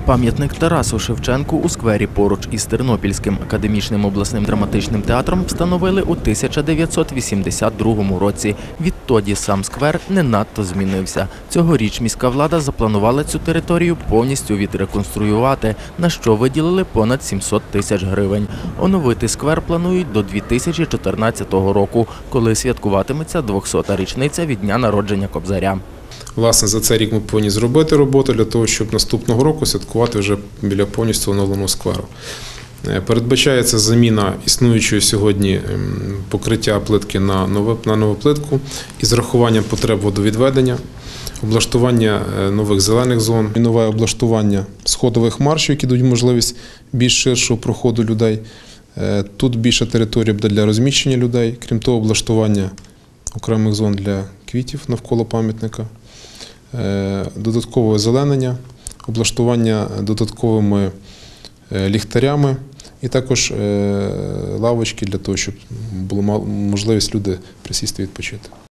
Пам'ятник Тарасу Шевченку у сквері поруч із Тернопільським академічним обласним драматичним театром встановили у 1982 році. Відтоді сам сквер не надто змінився. Цьогоріч міська влада запланувала цю територію повністю відреконструювати, на що виділили понад 700 тисяч гривень. Оновити сквер планують до 2014 року, коли святкуватиметься 200-та річниця від дня народження Кобзаря. Власне, за цей рік ми повинні зробити роботу для того, щоб наступного року святкувати вже біля повністю оновленого скверу. Передбачається заміна існуючої сьогодні покриття плитки на нову плитку із врахуванням потреб водовідведення, облаштування нових зелених зон, нове облаштування сходових маршів, які дають можливість більш ширшого проходу людей. Тут більша територія буде для розміщення людей, крім того, облаштування окремих зон для квітів навколо пам'ятника, додаткове озеленення, облаштування додатковими ліхтарями і також лавочки для того, щоб була можливість люди присісти і відпочити.